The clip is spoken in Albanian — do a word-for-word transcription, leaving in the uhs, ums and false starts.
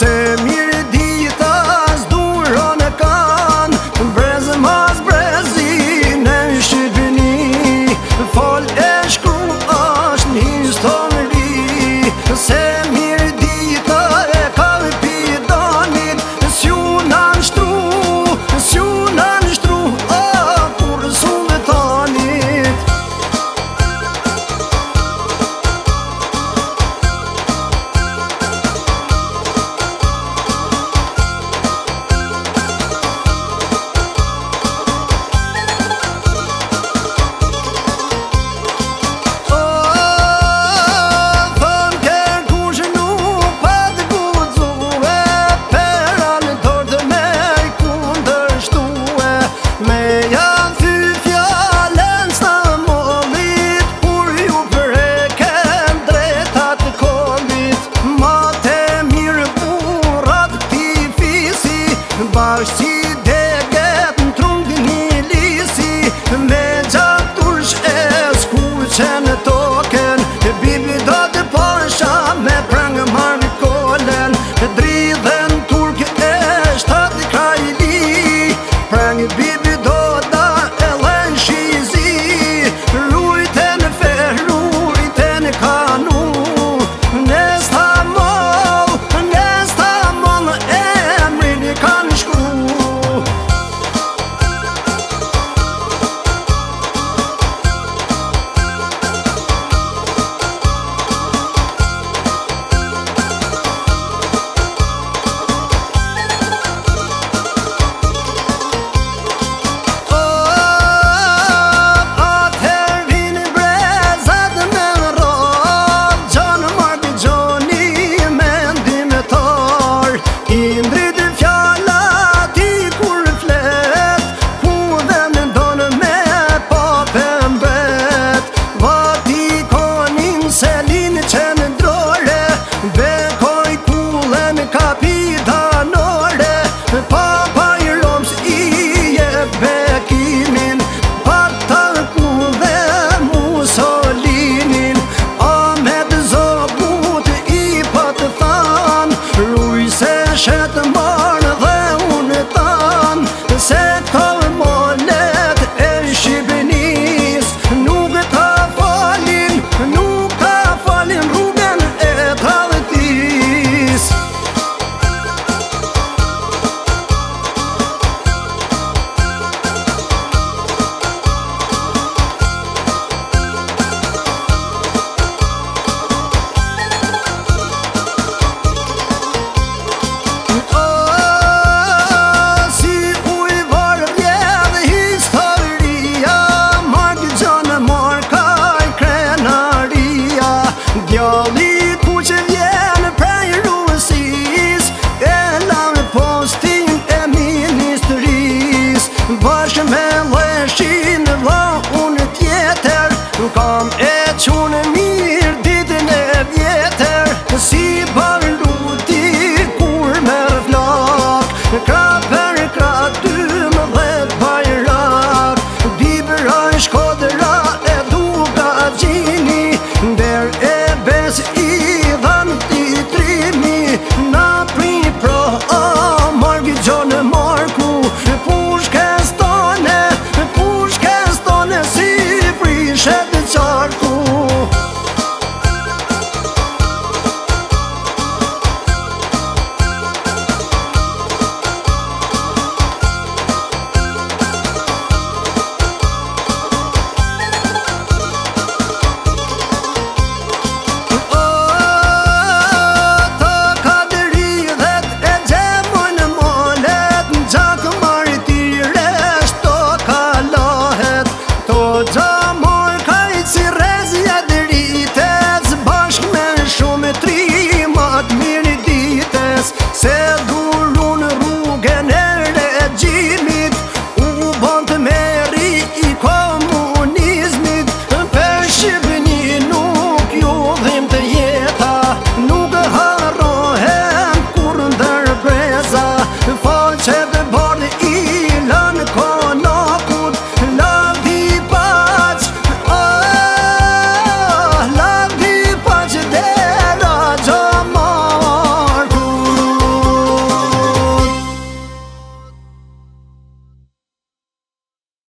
Se mirë dita s'duron e kanë, brezë mas brezi në Shqipëni, fol e shkru është një histori. Se mirë dita e kalpi danit, s'ju në nështru, s'ju në nështru, o kur sultanit. Bashkë si deget në trungë një lisi, me gjatursh e s'kuqe në token, bibi do të pasha me prangë marë në kolen, dridhen turk e shtatë krajli, prangë bibi do da e len shizi, rujte në fer, rujte në kanu, nes ta mol, nes ta mol e mrin i kanë shku. Shut them